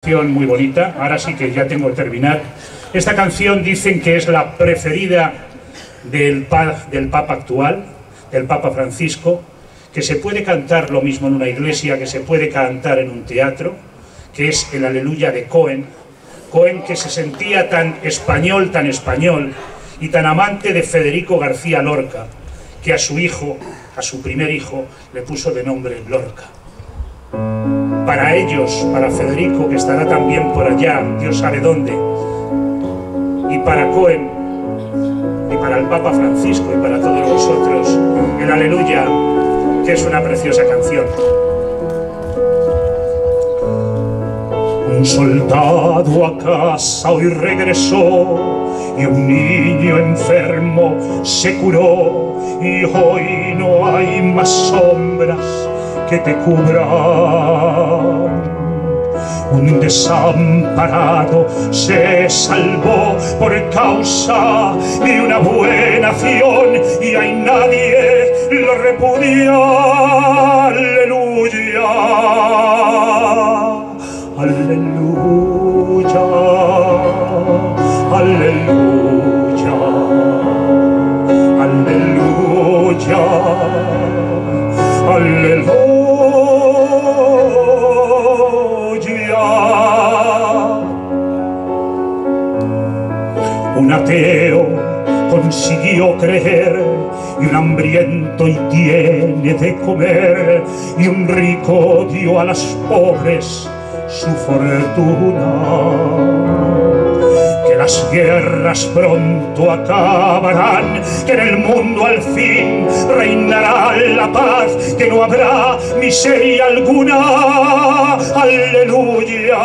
canción muy bonita. Ahora sí que ya tengo que terminar. Esta canción dicen que es la preferida del Papa actual, del Papa Francisco, que se puede cantar lo mismo en una iglesia, que se puede cantar en un teatro, que es el Aleluya de Cohen. Cohen, que se sentía tan español y tan amante de Federico García Lorca, que a su hijo, a su primer hijo, le puso de nombre Lorca. Para ellos, para Federico, que estará también por allá, Dios sabe dónde, y para Cohen, y para el Papa Francisco, y para todos vosotros, el Aleluya, que es una preciosa canción. Un soldado a casa hoy regresó y un niño enfermo se curó, y hoy no hay más sombras que te cubran. Un desamparado se salvó por causa de una buena acción, y hay nadie lo repudia. Aleluya, aleluya, aleluya, aleluya, aleluya. Un ateo consiguió creer, y un hambriento y tiene de comer, y un rico dio a las pobres su fortuna. Que las guerras pronto acabarán, que en el mundo al fin reinará la paz, que no habrá miseria alguna. Aleluya,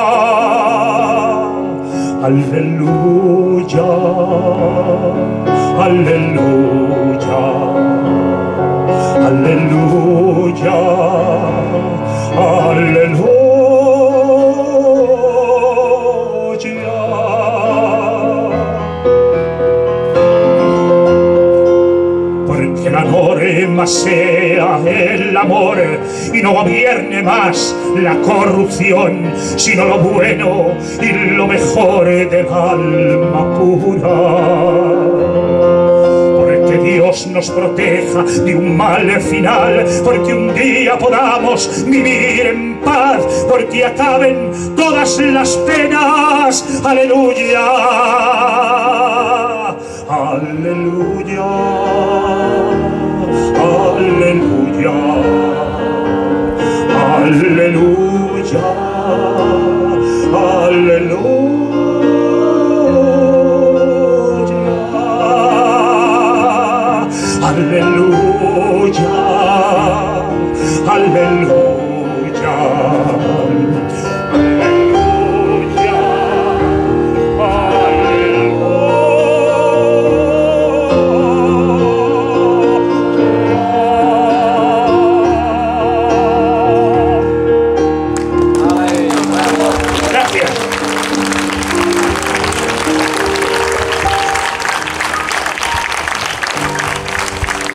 aleluya, aleluya, aleluya, aleluya. Porque la norma sea el amor y no gobierne más la corrupción, sino lo bueno y lo mejor del alma pura. Porque Dios nos proteja de un mal final, porque un día podamos vivir en paz, porque acaben todas las penas. Aleluya, aleluya.